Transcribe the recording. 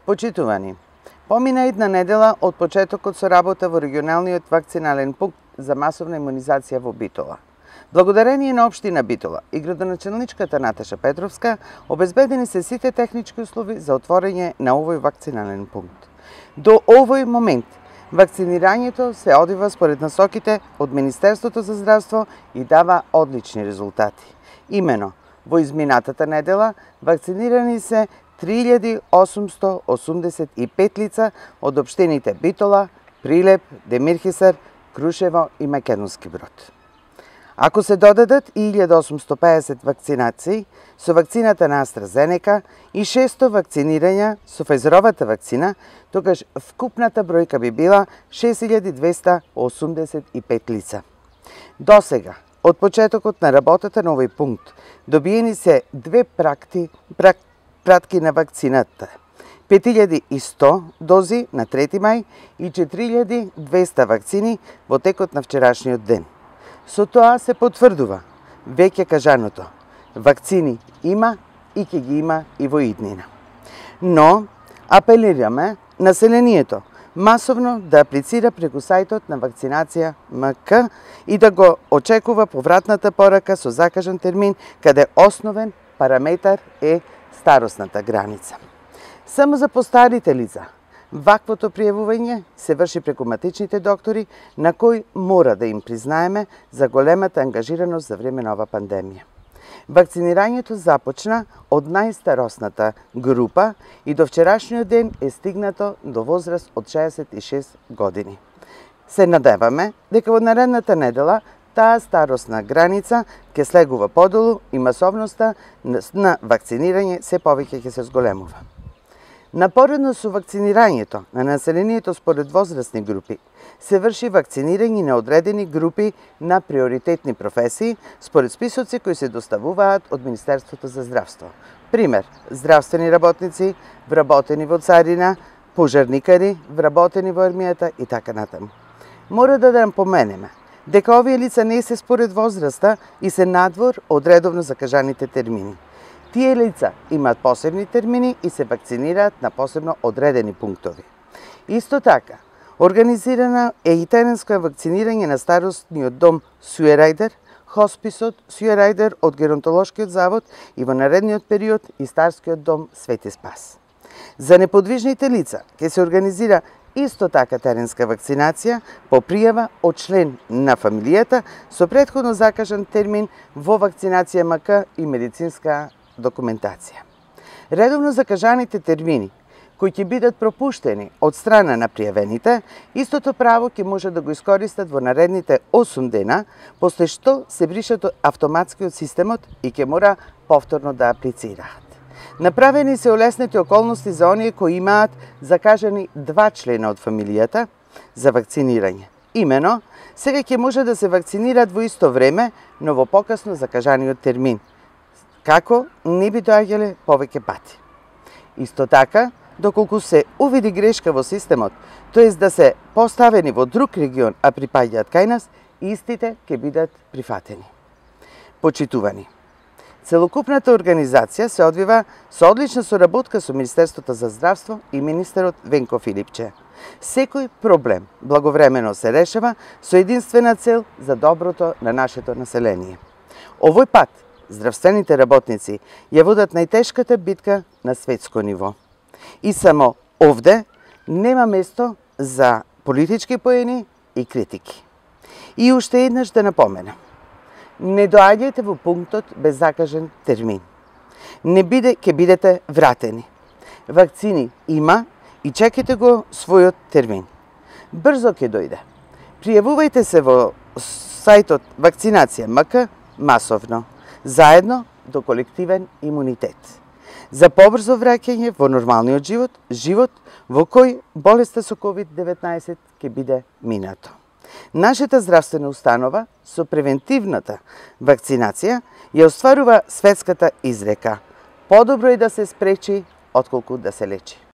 Почитувани, помина една недела од почетокот со работа во регионалниот вакцинален пункт за масовна имунизација во Битола. Благодарение на општина Битола и градоначалничката Наташа Петровска, обезбедени се сите технички услови за отворање на овој вакцинален пункт. До овој момент, вакцинирањето се одвива според насоките од Министерството за здравство и дава одлични резултати. Имено, во изминатата недела вакцинирани се 3885 лица од општините Битола, Прилеп, Демирхисар, Крушево и Македонски Брод. Ако се додадат и 1850 вакцинации со вакцината на AstraZeneca и 600 вакцинирања со Фајзеровата вакцина, тогаш вкупната бројка би била 6285 лица. Досега, од почетокот на работата на овој пункт, добиени се две пратки на вакцината. 5100 дози на 3 мај и 4200 вакцини во текот на вчерашниот ден. Со тоа се потврдува веќе кажаното: вакцини има и ќе ги има и во иднина. Но апелираме населението масовно да аплицира преку сајтот на вакцинација МК и да го очекува повратната порака со закажан термин, каде основен параметар е старосната граница. Само за постарите лица, ваквото пријавување се врши преку матичните доктори, на кои мора да им признаеме за големата ангажираност за време на ова пандемија. Вакцинирањето започна од најстаросната група и до вчерашниот ден е стигнато до возраст од 66 години. Се надеваме дека во наредната недела таа старосна граница ќе слегува подолу и масовноста на вакцинирање се повеќе ќе се зголемува. Напоредно со вакцинирањето на населението според возрастни групи, се врши вакцинирање на одредени групи на приоритетни професии според списоци кои се доставуваат од Министерството за здравство. Пример, здравствени работници, вработени во царина, пожарникари, вработени во армијата и така натаму. Мора да напоменеме дека овие лица не се според возраста и се надвор од редовно закажаните термини. Тие лица имаат посебни термини и се вакцинираат на посебно одредени пунктови. Исто така, организирана е и теренско вакцинирање на старосниот дом Сујерајдер, хосписот Сујерајдер од Геронтолошкиот завод и во наредниот период и старскиот дом Свети Спас. За неподвижните лица ќе се организира исто така теренска вакцинација по пријава од член на фамилијата со претходно закажан термин во вакцинација МК и медицинска документација. Редовно закажаните термини, кои ќе бидат пропуштени од страна на пријавените, истото право ќе може да го искористат во наредните 8 дена, после што се бришат автоматски од системот и ќе мора повторно да аплицираат. Направени се олеснети околности за оние кои имаат закажани 2 члена од фамилијата за вакцинирање. Имено, сега ќе може да се вакцинираат во исто време, но во покасно закажаниот термин, како не би доаѓале повеќе пати. Исто така, доколку се увиди грешка во системот, тоест да се поставени во друг регион, а припаѓаат кај нас, истите ќе бидат прифатени. Почитувани, целокупната организација се одвива со одлична соработка со Министерството за здравство и министерот Венко Филипче. Секој проблем благовремено се решава со единствена цел за доброто на нашето население. Овој пат здравствените работници ја водат најтешката битка на светско ниво. И само овде нема место за политички поени и критики. И уште еднаш да напоменам: не доаѓајте во пунктот без закажен термин. Ќе бидете вратени. Вакцини има и чекайте го својот термин. Брзо ќе дојде. Пријавувајте се во сајтот Вакцинација МК масовно, заедно до колективен имунитет. За побрзо враќање во нормалниот живот во кој болеста со COVID-19 ќе биде минато. Нашата здравствена установа со превентивната вакцинација ја остварува светската изрека: подобро е да се спречи отколку да се лечи.